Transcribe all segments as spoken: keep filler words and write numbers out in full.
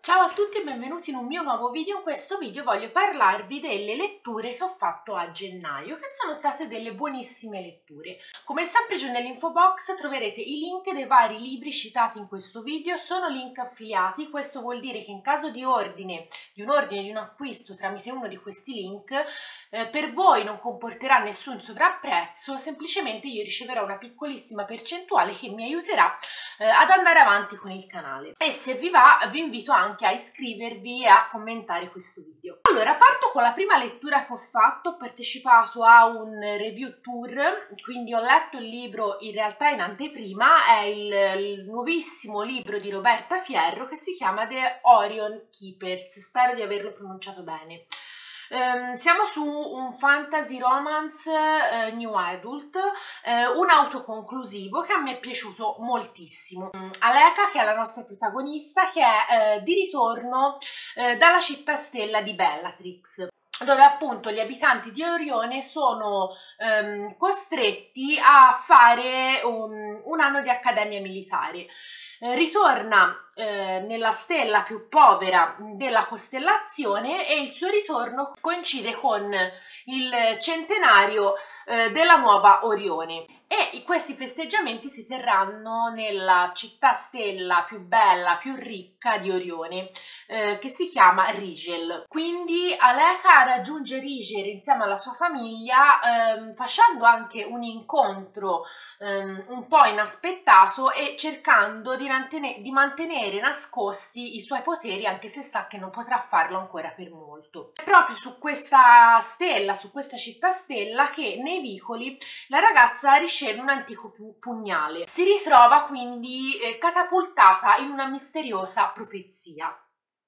Ciao a tutti e benvenuti in un mio nuovo video. In questo video voglio parlarvi delle letture che ho fatto a gennaio, che sono state delle buonissime letture. Come sempre giù nell'info box troverete i link dei vari libri citati in questo video, sono link affiliati, questo vuol dire che in caso di ordine, di un ordine di un acquisto tramite uno di questi link, eh, per voi non comporterà nessun sovrapprezzo, semplicemente io riceverò una piccolissima percentuale che mi aiuterà eh, ad andare avanti con il canale. E se vi va vi invito anche a iscrivervi e a commentare questo video. Allora, parto con la prima lettura che ho fatto. Ho partecipato a un review tour, quindi ho letto il libro in realtà in anteprima, è il, il nuovissimo libro di Roberta Fierro che si chiama The Orion Keepers, spero di averlo pronunciato bene. Um, siamo su un fantasy romance uh, new adult, uh, un autoconclusivo che a me è piaciuto moltissimo. Um, Aleka, che è la nostra protagonista, che è uh, di ritorno uh, dalla città stella di Bellatrix, dove appunto gli abitanti di Orione sono um, costretti a fare un, un anno di accademia militare. Eh, ritorna eh, nella stella più povera della costellazione e il suo ritorno coincide con il centenario eh, della nuova Orione. E questi festeggiamenti si terranno nella città stella più bella, più ricca di Orione, eh, che si chiama Rigel. Quindi Aleka raggiunge Rigel insieme alla sua famiglia, ehm, facendo anche un incontro ehm, un po' inaspettato e cercando di, mantene di mantenere nascosti i suoi poteri, anche se sa che non potrà farlo ancora per molto. È proprio su questa stella, su questa città stella, che nei vicoli la ragazza riceve un antico pugnale. Si ritrova quindi eh, catapultata in una misteriosa profezia.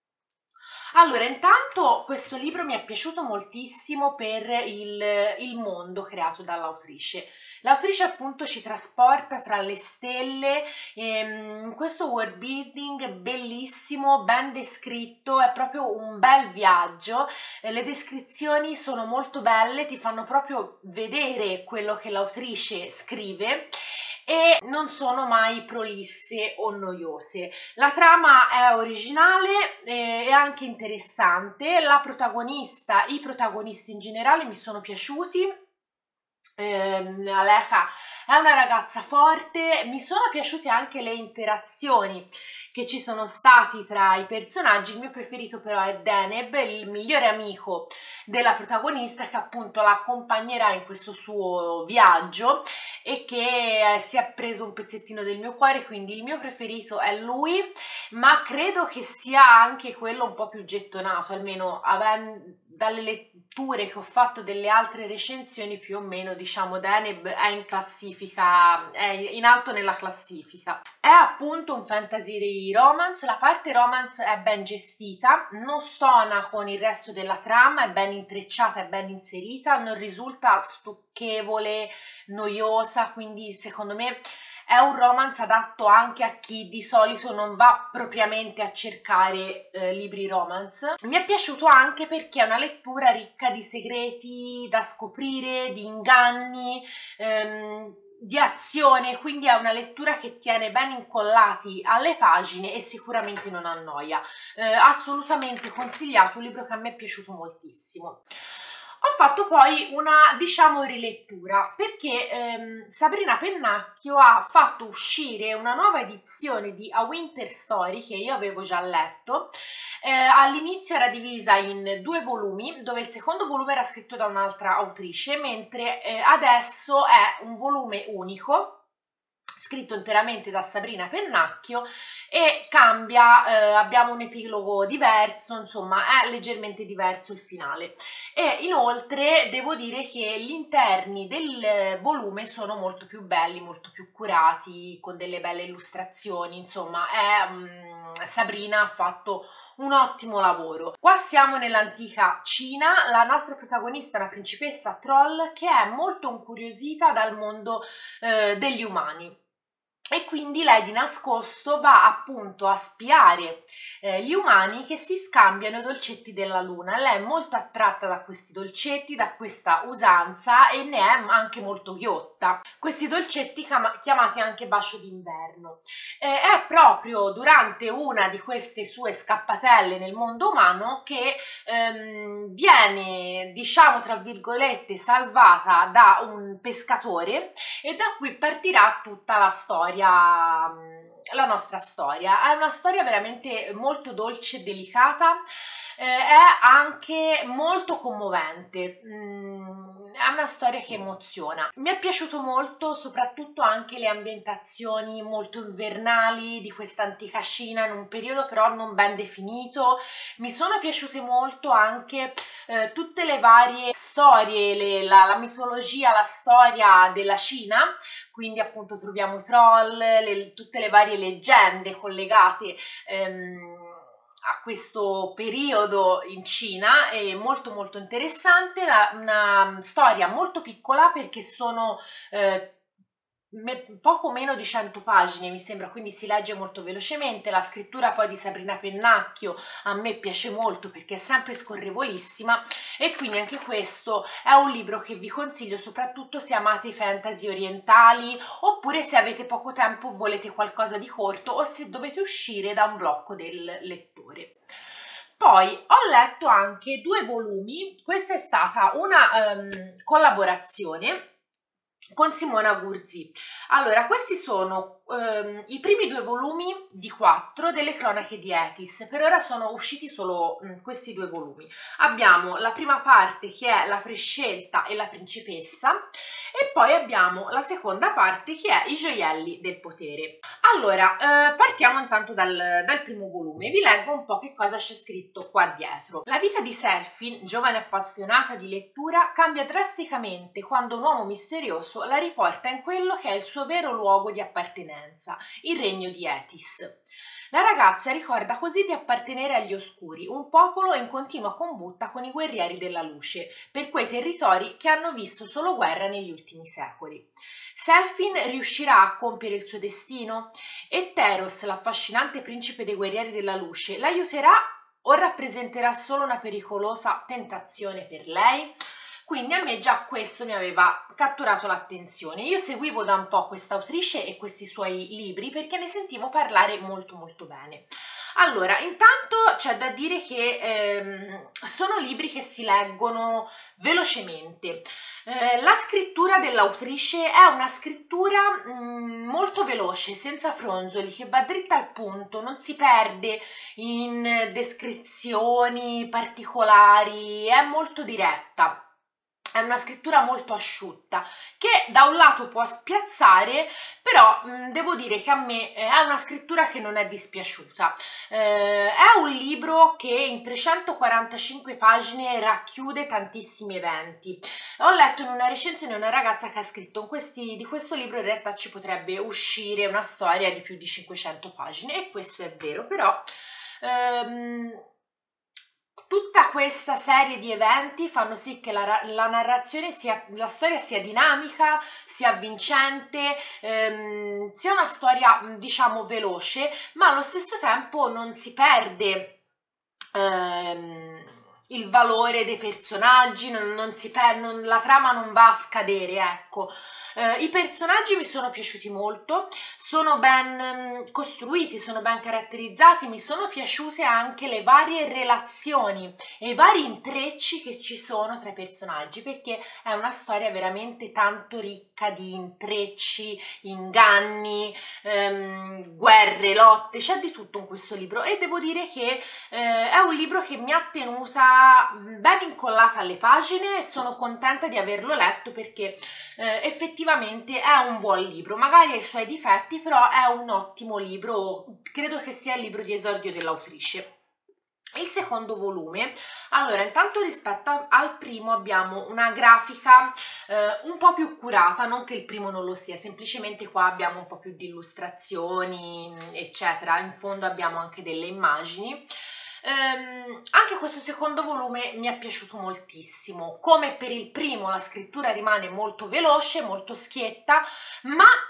Allora, intanto questo libro mi è piaciuto moltissimo per il, il mondo creato dall'autrice. L'autrice appunto ci trasporta tra le stelle, ehm, questo world building bellissimo, ben descritto, è proprio un bel viaggio, eh, le descrizioni sono molto belle, ti fanno proprio vedere quello che l'autrice scrive e non sono mai prolisse o noiose. La trama è originale e eh, anche interessante, la protagonista, i protagonisti in generale mi sono piaciuti. Ehm, Aleka è una ragazza forte, mi sono piaciute anche le interazioni che ci sono stati tra i personaggi. Il mio preferito però è Deneb, il migliore amico della protagonista, che appunto la accompagnerà in questo suo viaggio e che eh, si è preso un pezzettino del mio cuore, quindi il mio preferito è lui, ma credo che sia anche quello un po' più gettonato, almeno avendo dalle letture che ho fatto delle altre recensioni, più o meno diciamo Deneb è in classifica, è in alto nella classifica. È appunto un fantasy romance, la parte romance è ben gestita, non stona con il resto della trama, è ben intrecciata, è ben inserita, non risulta stucchevole, noiosa, quindi secondo me è un romance adatto anche a chi di solito non va propriamente a cercare eh, libri romance. Mi è piaciuto anche perché è una lettura ricca di segreti da scoprire, di inganni, ehm, di azione, quindi è una lettura che tiene ben incollati alle pagine e sicuramente non annoia. Eh, assolutamente consigliato, un libro che a me è piaciuto moltissimo. Ho fatto poi una, diciamo, rilettura perché ehm, Sabrina Pennacchio ha fatto uscire una nuova edizione di A Winter Story che io avevo già letto. Eh, all'inizio era divisa in due volumi, dove il secondo volume era scritto da un'altra autrice, mentre eh, adesso è un volume unico, scritto interamente da Sabrina Pennacchio, e cambia, eh, abbiamo un epilogo diverso, insomma è leggermente diverso il finale. E inoltre devo dire che gli interni del volume sono molto più belli, molto più curati, con delle belle illustrazioni, insomma è, um, Sabrina ha fatto un ottimo lavoro. Qua siamo nell'antica Cina, la nostra protagonista è una principessa troll che è molto incuriosita dal mondo eh, degli umani. e quindi lei di nascosto va appunto a spiare eh, gli umani che si scambiano i dolcetti della luna. Lei è molto attratta da questi dolcetti, da questa usanza, e ne è anche molto ghiotta. Questi dolcetti chiamati anche bacio d'inverno. Eh, è proprio durante una di queste sue scappatelle nel mondo umano che ehm, viene, diciamo tra virgolette, salvata da un pescatore, e da qui partirà tutta la storia, la nostra storia. È una storia veramente molto dolce e delicata, eh, è anche molto commovente, mm, è una storia che emoziona. Mi è piaciuto molto soprattutto anche le ambientazioni molto invernali di questa antica Cina, in un periodo però non ben definito. Mi sono piaciute molto anche eh, tutte le varie storie, le, la, la mitologia, la storia della Cina, quindi appunto troviamo i troll, le, tutte le varie leggende collegate ehm, a questo periodo in Cina. È molto molto interessante, una, una storia molto piccola perché sono eh, poco meno di cento pagine mi sembra, quindi si legge molto velocemente. La scrittura poi di Sabrina Pennacchio a me piace molto perché è sempre scorrevolissima, e quindi anche questo è un libro che vi consiglio soprattutto se amate i fantasy orientali, oppure se avete poco tempo, volete qualcosa di corto, o se dovete uscire da un blocco del lettore. Poi ho letto anche due volumi, questa è stata una um, collaborazione con Simona Gurzi. Allora, questi sono ehm, i primi due volumi di quattro delle cronache di Etis. Per ora sono usciti solo mh, questi due volumi. Abbiamo la prima parte che è la prescelta e la principessa, e poi abbiamo la seconda parte che è i gioielli del potere. Allora, eh, partiamo intanto dal, dal primo volume. Vi leggo un po' che cosa c'è scritto qua dietro. La vita di Selphine, giovane appassionata di lettura, cambia drasticamente quando un uomo misterioso la riporta in quello che è il suo vero luogo di appartenenza, il regno di Etis. La ragazza ricorda così di appartenere agli Oscuri, un popolo in continua combutta con i guerrieri della luce, per quei territori che hanno visto solo guerra negli ultimi secoli. Selphine riuscirà a compiere il suo destino? E Teros, l'affascinante principe dei guerrieri della luce, l'aiuterà o rappresenterà solo una pericolosa tentazione per lei? Quindi a me già questo mi aveva catturato l'attenzione. Io seguivo da un po' questa autrice e questi suoi libri perché ne sentivo parlare molto molto bene. Allora, intanto c'è da dire che ehm, sono libri che si leggono velocemente. Eh, la scrittura dell'autrice è una scrittura mh, molto veloce, senza fronzoli, che va dritta al punto, non si perde in descrizioni particolari, è molto diretta. È una scrittura molto asciutta che da un lato può spiazzare, però mh, devo dire che a me è una scrittura che non è dispiaciuta. Eh, è un libro che in trecentoquarantacinque pagine racchiude tantissimi eventi. Ho letto in una recensione una ragazza che ha scritto in questi, di questo libro in realtà ci potrebbe uscire una storia di più di cinquecento pagine, e questo è vero, però ehm, tutta questa serie di eventi fanno sì che la, la narrazione sia, la storia sia dinamica, sia avvincente, ehm, sia una storia diciamo veloce, ma allo stesso tempo non si perde ehm, il valore dei personaggi, non, non si per, non, la trama non va a scadere, ecco. Eh, I personaggi mi sono piaciuti molto, sono ben um, costruiti, sono ben caratterizzati, mi sono piaciute anche le varie relazioni e i vari intrecci che ci sono tra i personaggi, perché è una storia veramente tanto ricca di intrecci, inganni, ehm, guerre, lotte, c'è di tutto in questo libro, e devo dire che eh, è un libro che mi ha tenuta ben incollata alle pagine, e sono contenta di averlo letto perché eh, effettivamente è un buon libro, magari ha i suoi difetti, però è un ottimo libro, credo che sia il libro di esordio dell'autrice. Il secondo volume, allora intanto rispetto al primo abbiamo una grafica eh, un po' più curata, non che il primo non lo sia, semplicemente qua abbiamo un po' più di illustrazioni eccetera, in fondo abbiamo anche delle immagini. Um, anche questo secondo volume mi è piaciuto moltissimo. Come per il primo, la scrittura rimane molto veloce, molto schietta, ma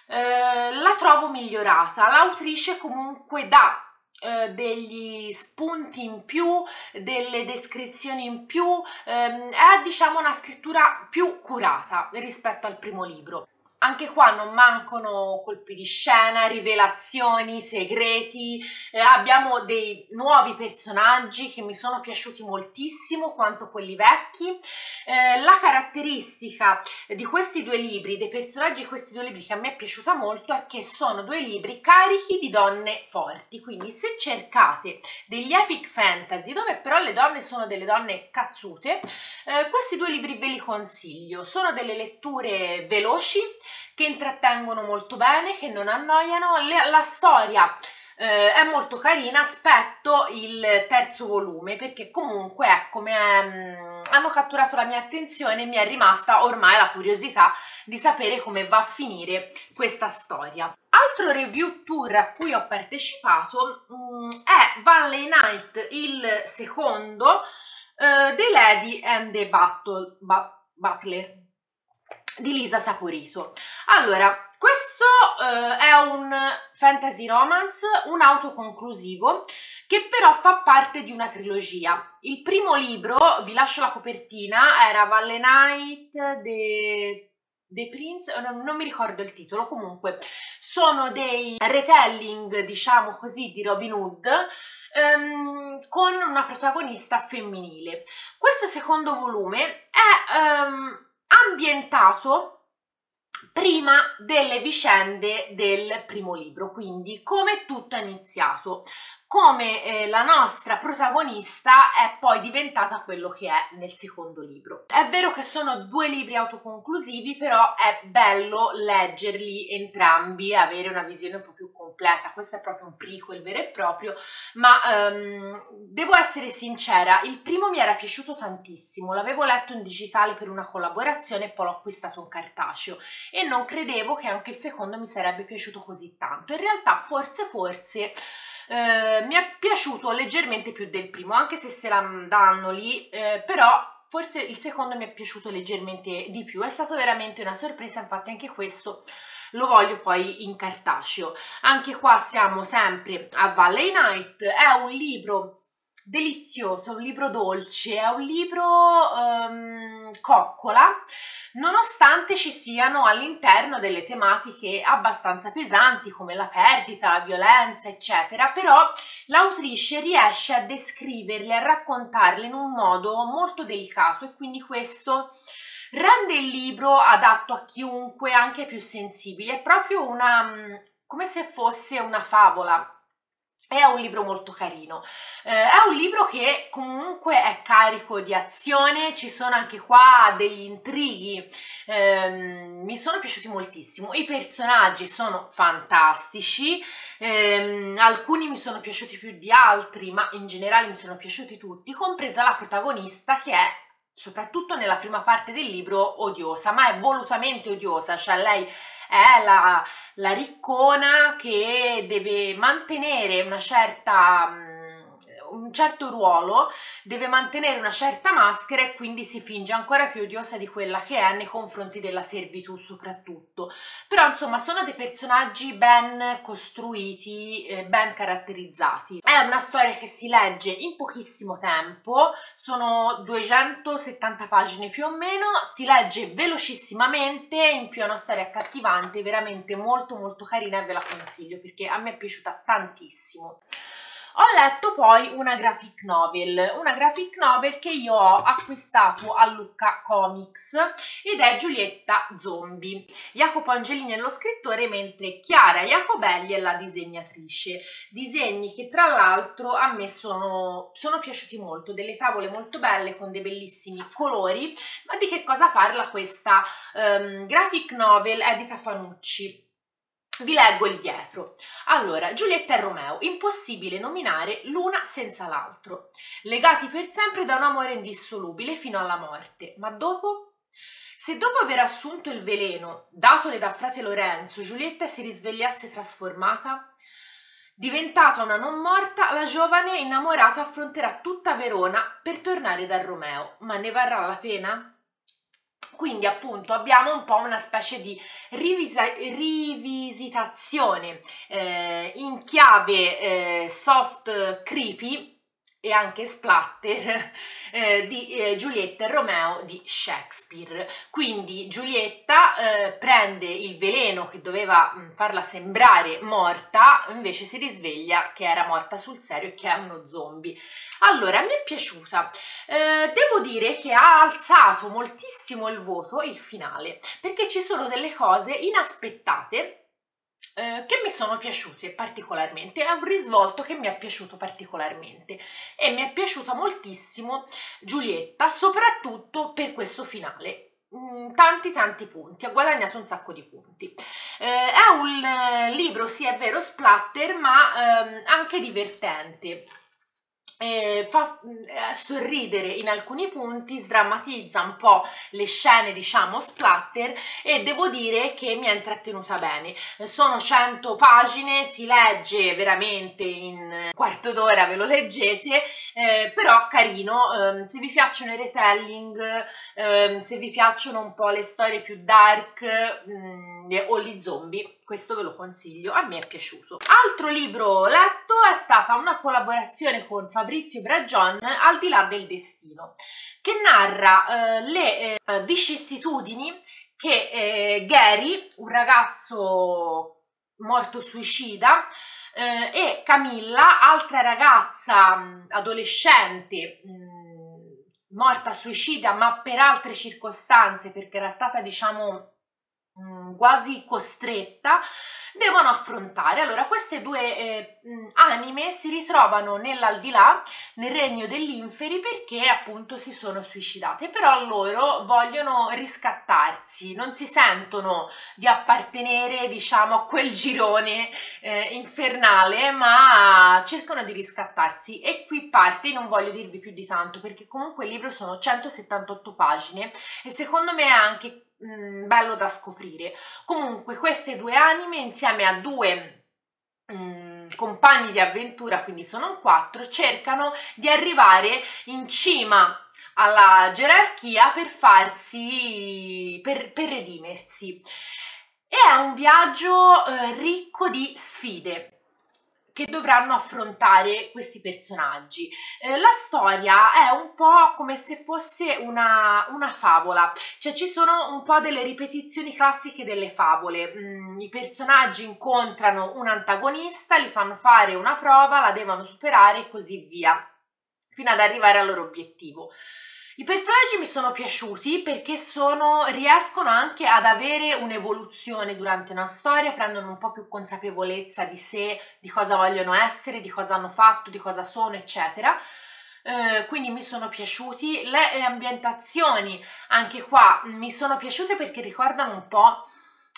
eh, la trovo migliorata. L'autrice comunque dà eh, degli spunti in più, delle descrizioni in più, ehm, è diciamo una scrittura più curata rispetto al primo libro. Anche qua non mancano colpi di scena, rivelazioni, segreti, eh, abbiamo dei nuovi personaggi che mi sono piaciuti moltissimo quanto quelli vecchi. Eh, la caratteristica di questi due libri, dei personaggi di questi due libri che a me è piaciuta molto, è che sono due libri carichi di donne forti, quindi se cercate degli epic fantasy dove però le donne sono delle donne cazzute, eh, questi due libri ve li consiglio. Sono delle letture veloci che intrattengono molto bene, che non annoiano. Le, la storia eh, è molto carina. Aspetto il terzo volume perché comunque ecco mi è, mh, hanno catturato la mia attenzione e mi è rimasta ormai la curiosità di sapere come va a finire questa storia. Altro review tour a cui ho partecipato mh, è Valley Night, il secondo, Uh, The Lady and the Battle, ba Butler di Lisa Saporito. Allora, questo uh, è un fantasy romance, un autoconclusivo, che però fa parte di una trilogia. Il primo libro, vi lascio la copertina, era Valley Night, The... The Prince, non, non mi ricordo il titolo, comunque sono dei retelling, diciamo così, di Robin Hood um, con una protagonista femminile. Questo secondo volume è um, ambientato prima delle vicende del primo libro, quindi come tutto è iniziato, come eh, la nostra protagonista è poi diventata quello che è nel secondo libro. È vero che sono due libri autoconclusivi, però è bello leggerli entrambi e avere una visione un po' più completa. Questo è proprio un prequel vero e proprio, ma um, devo essere sincera, il primo mi era piaciuto tantissimo, l'avevo letto in digitale per una collaborazione e poi l'ho acquistato in cartaceo e non credevo che anche il secondo mi sarebbe piaciuto così tanto. In realtà forse forse eh, mi è piaciuto leggermente più del primo, anche se se la danno lì, eh, però forse il secondo mi è piaciuto leggermente di più. È stato veramente una sorpresa, infatti anche questo lo voglio poi in cartaceo. Anche qua siamo sempre a Valley Night, è un libro delizioso, è un libro dolce, è un libro um, coccola, nonostante ci siano all'interno delle tematiche abbastanza pesanti come la perdita, la violenza, eccetera, però l'autrice riesce a descriverle, a raccontarle in un modo molto delicato e quindi questo rende il libro adatto a chiunque, anche più sensibile. È proprio una, come se fosse una favola. È un libro molto carino, eh, è un libro che comunque è carico di azione, ci sono anche qua degli intrighi, eh, mi sono piaciuti moltissimo, i personaggi sono fantastici, eh, alcuni mi sono piaciuti più di altri, ma in generale mi sono piaciuti tutti, compresa la protagonista che è, soprattutto nella prima parte del libro, odiosa, ma è volutamente odiosa, cioè lei è la, la riccona che deve mantenere una certa, un certo ruolo, deve mantenere una certa maschera e quindi si finge ancora più odiosa di quella che è nei confronti della servitù soprattutto. Però insomma sono dei personaggi ben costruiti, eh, ben caratterizzati. È una storia che si legge in pochissimo tempo, sono duecentosettanta pagine più o meno, si legge velocissimamente, in più è una storia accattivante, veramente molto molto carina e ve la consiglio perché a me è piaciuta tantissimo. Ho letto poi una graphic novel, una graphic novel che io ho acquistato a Lucca Comics ed è Giulietta Zombie. Jacopo Angelini è lo scrittore mentre Chiara Jacobelli è la disegnatrice. Disegni che tra l'altro a me sono, sono piaciuti molto, delle tavole molto belle con dei bellissimi colori. Ma di che cosa parla questa um, graphic novel edita Fanucci? Vi leggo il dietro. Allora, Giulietta e Romeo, impossibile nominare l'una senza l'altro, legati per sempre da un amore indissolubile fino alla morte, ma dopo? Se dopo aver assunto il veleno datole da frate Lorenzo, Giulietta si risvegliasse trasformata, diventata una non morta, la giovane innamorata affronterà tutta Verona per tornare da Romeo, ma ne varrà la pena? Quindi appunto abbiamo un po' una specie di rivisitazione eh, in chiave eh, soft creepy e anche splatter eh, di eh, Giulietta e Romeo di Shakespeare. Quindi Giulietta eh, prende il veleno che doveva mh, farla sembrare morta, invece si risveglia che era morta sul serio e che è uno zombie. Allora, mi è piaciuta. Eh, devo dire che ha alzato moltissimo il voto il finale, perché ci sono delle cose inaspettate eh, che mi sono piaciute particolarmente, è un risvolto che mi è piaciuto particolarmente e mi è piaciuta moltissimo Giulietta, soprattutto per questo finale. Mm, tanti tanti punti, ha guadagnato un sacco di punti. Eh, è un eh, libro, sì è vero, splatter, ma ehm, anche divertente. Eh, fa eh, sorridere in alcuni punti, sdrammatizza un po' le scene diciamo splatter e devo dire che mi ha intrattenuta bene. Eh, sono cento pagine, si legge veramente in un quarto d'ora, ve lo leggete, eh, però carino. Eh, se vi piacciono i retelling, eh, se vi piacciono un po' le storie più dark mh, o gli zombie, questo ve lo consiglio, a me è piaciuto. Altro libro letto è stata una collaborazione con Fabrizio Bragion, Al di là del destino, che narra eh, le eh, vicissitudini che eh, Gary, un ragazzo morto suicida, eh, e Camilla, altra ragazza mh, adolescente mh, morta suicida ma per altre circostanze, perché era stata diciamo quasi costretta, devono affrontare. Allora queste due eh, anime si ritrovano nell'aldilà, nel regno dell'inferi, perché appunto si sono suicidate, però loro vogliono riscattarsi, non si sentono di appartenere diciamo a quel girone eh, infernale, ma cercano di riscattarsi. E qui parte, non voglio dirvi più di tanto perché comunque il libro sono centosettantotto pagine e secondo me è anche Mm, bello da scoprire. Comunque queste due anime insieme a due mm, compagni di avventura, quindi sono quattro, cercano di arrivare in cima alla gerarchia per farsi per, per redimersi. E è un viaggio eh, ricco di sfide che dovranno affrontare questi personaggi. Eh, la storia è un po' come se fosse una, una favola, cioè ci sono un po' delle ripetizioni classiche delle favole. Mm, i personaggi incontrano un antagonista, gli fanno fare una prova, la devono superare e così via, fino ad arrivare al loro obiettivo. I personaggi mi sono piaciuti perché sono, riescono anche ad avere un'evoluzione durante una storia, prendono un po' più consapevolezza di sé, di cosa vogliono essere, di cosa hanno fatto, di cosa sono, eccetera. Eh, quindi mi sono piaciuti. Le, le ambientazioni, anche qua, mi sono piaciute perché ricordano un po'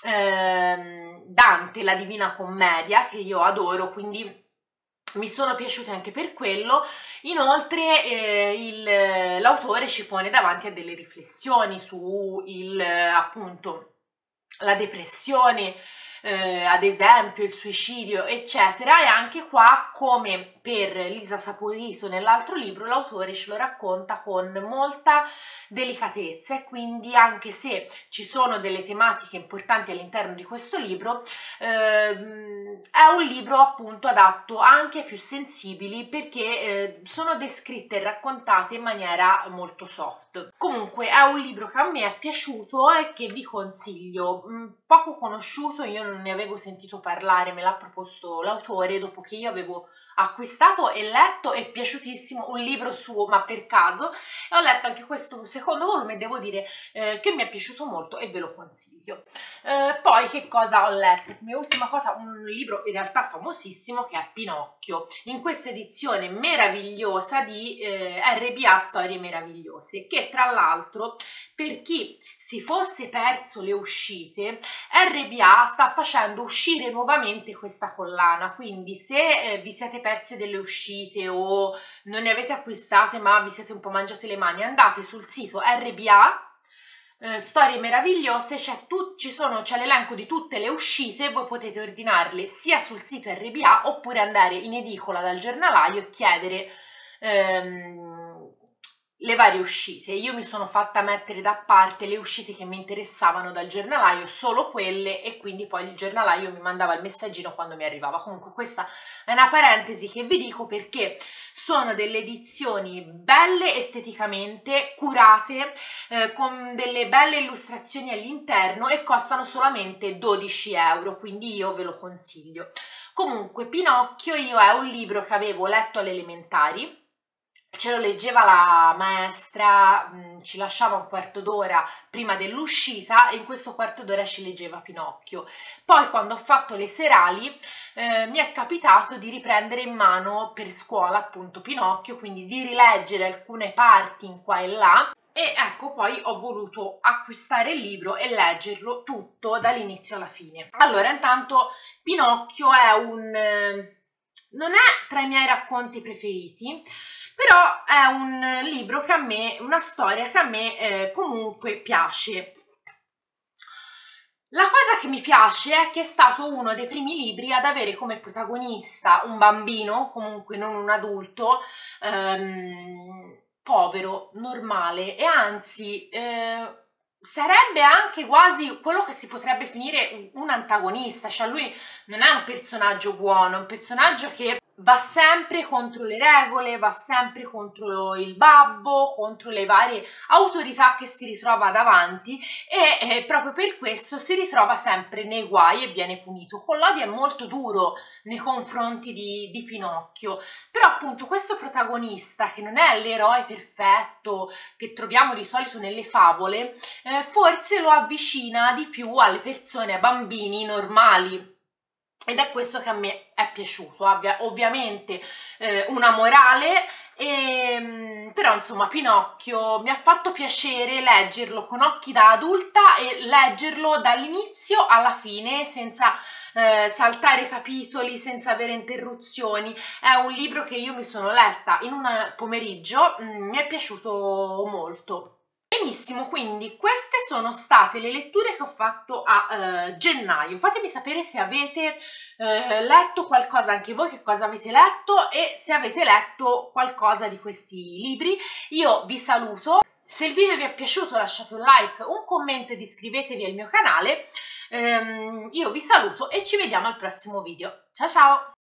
eh, Dante, la Divina Commedia, che io adoro, quindi mi sono piaciute anche per quello. Inoltre eh, l'autore ci pone davanti a delle riflessioni su il, appunto, la depressione, eh, ad esempio il suicidio eccetera, e anche qua, come per Lisa Saporito nell'altro libro, l'autore ce lo racconta con molta delicatezza, e quindi anche se ci sono delle tematiche importanti all'interno di questo libro, ehm, è un libro appunto adatto anche ai più sensibili, perché eh, sono descritte e raccontate in maniera molto soft. Comunque è un libro che a me è piaciuto e che vi consiglio. Poco conosciuto, io non ne avevo sentito parlare, me l'ha proposto l'autore dopo che io avevo acquistato e letto, è piaciutissimo, un libro suo ma per caso, e ho letto anche questo secondo volume e devo dire eh, che mi è piaciuto molto e ve lo consiglio. Eh, poi che cosa ho letto? Come ultima cosa un libro in realtà famosissimo che è Pinocchio, in questa edizione meravigliosa di eh, R B A Storie Meravigliose, che tra l'altro, per chi si fosse perso le uscite, R B A sta facendo uscire nuovamente questa collana, quindi se eh, vi siete perse delle uscite o non ne avete acquistate ma vi siete un po' mangiate le mani, andate sul sito R B A eh, Storie Meravigliose, c'è l'elenco di tutte le uscite, voi potete ordinarle sia sul sito R B A oppure andare in edicola dal giornalaio e chiedere ehm, le varie uscite. Io mi sono fatta mettere da parte le uscite che mi interessavano dal giornalaio, solo quelle, e quindi poi il giornalaio mi mandava il messaggino quando mi arrivava. Comunque questa è una parentesi che vi dico perché sono delle edizioni belle esteticamente, curate, eh, con delle belle illustrazioni all'interno e costano solamente dodici euro, quindi io ve lo consiglio. Comunque Pinocchio io è un libro che avevo letto alle elementari, ce lo leggeva la maestra, mh, ci lasciava un quarto d'ora prima dell'uscita e in questo quarto d'ora ci leggeva Pinocchio. Poi quando ho fatto le serali eh, mi è capitato di riprendere in mano per scuola appunto Pinocchio, quindi di rileggere alcune parti in qua e là. E ecco, poi ho voluto acquistare il libro e leggerlo tutto dall'inizio alla fine. Allora, intanto Pinocchio è un... Eh, non è tra i miei racconti preferiti, però è un libro che a me, una storia che a me eh, comunque piace. La cosa che mi piace è che è stato uno dei primi libri ad avere come protagonista un bambino, comunque non un adulto, ehm, povero, normale e anzi eh, sarebbe anche quasi quello che si potrebbe finire un antagonista, cioè lui non è un personaggio buono, è un personaggio che va sempre contro le regole, va sempre contro il babbo, contro le varie autorità che si ritrova davanti e eh, proprio per questo si ritrova sempre nei guai e viene punito. Collodi è molto duro nei confronti di, di Pinocchio, però appunto questo protagonista che non è l'eroe perfetto che troviamo di solito nelle favole, eh, forse lo avvicina di più alle persone, ai bambini normali. Ed è questo che a me è piaciuto, abbia ovviamente eh, una morale, e, però insomma Pinocchio mi ha fatto piacere leggerlo con occhi da adulta e leggerlo dall'inizio alla fine senza eh, saltare capitoli, senza avere interruzioni. È un libro che io mi sono letta in un pomeriggio, mh, mi è piaciuto molto. Benissimo, quindi queste sono state le letture che ho fatto a eh, gennaio. Fatemi sapere se avete eh, letto qualcosa anche voi, che cosa avete letto e se avete letto qualcosa di questi libri. Io vi saluto. Se il video vi è piaciuto lasciate un like, un commento ed iscrivetevi al mio canale. Ehm, io vi saluto e ci vediamo al prossimo video. Ciao ciao!